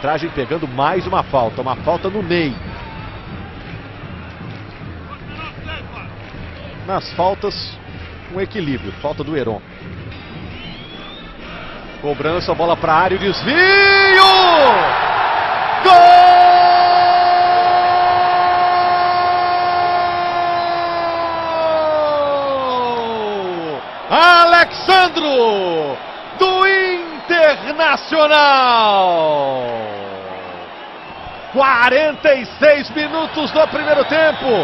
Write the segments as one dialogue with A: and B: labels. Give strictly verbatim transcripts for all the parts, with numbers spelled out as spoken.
A: arbitragem pegando mais uma falta, uma falta no Ney. Nas faltas, um equilíbrio, falta do Heron. Cobrança, bola para a área, o desvio! Gol! Alexandro, do Internacional! quarenta e seis minutos do primeiro tempo.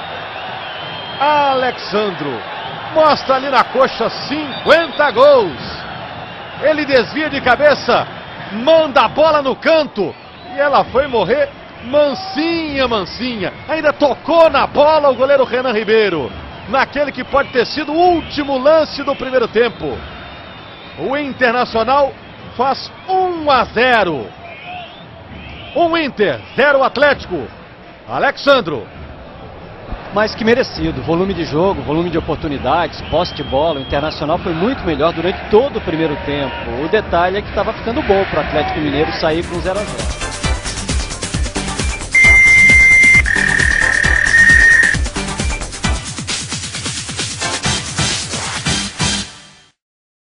A: Alexandro mostra ali na coxa cinquenta gols. Ele desvia de cabeça, manda a bola no canto e ela foi morrer mansinha, mansinha. Ainda tocou na bola o goleiro Renan Ribeiro, naquele que pode ter sido o último lance do primeiro tempo. O Internacional faz um a zero. Um Inter, zero Atlético. Alexandro.
B: Mais que merecido, volume de jogo, volume de oportunidades, posse de bola. O Internacional foi muito melhor durante todo o primeiro tempo. O detalhe é que estava ficando bom para o Atlético Mineiro sair com zero a zero.